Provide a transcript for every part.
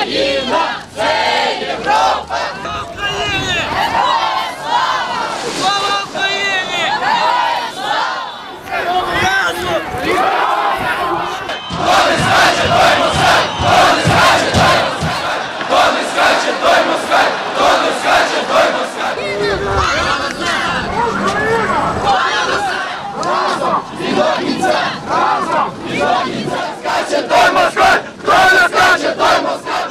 Україна – це Європа! Україні! Героям слава! Слава Україні! Героям слава! Разом! Хто не скаче, той москаль! Хто не скаче, той москаль! Хто не скаче, той москаль! Хто не скаче, той москаль! І до кінця! І до кінця! Скаче той москаль! Хто не скаче, той москаль!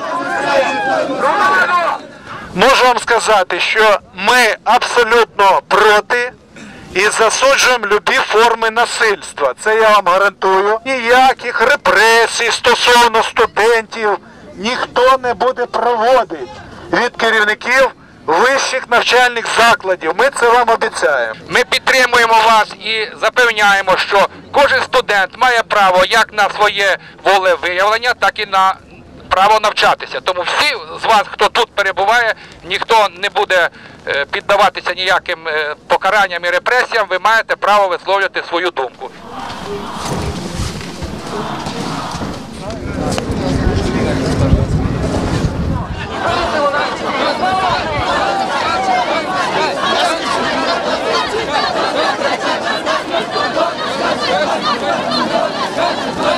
Можу вам сказати, що ми абсолютно проти і засуджуємо любі форми насильства. Це я вам гарантую. Ніяких репресій стосовно студентів ніхто не буде проводити від керівників вищих навчальних закладів. Ми це вам обіцяємо. Ми підтримуємо вас і запевняємо, що кожен студент має право як на своє волевиявлення, так і на право навчатися. Тому всі з вас, хто тут перебуває, ніхто не буде піддаватися ніяким покаранням і репресіям, ви маєте право висловлювати свою думку. Хто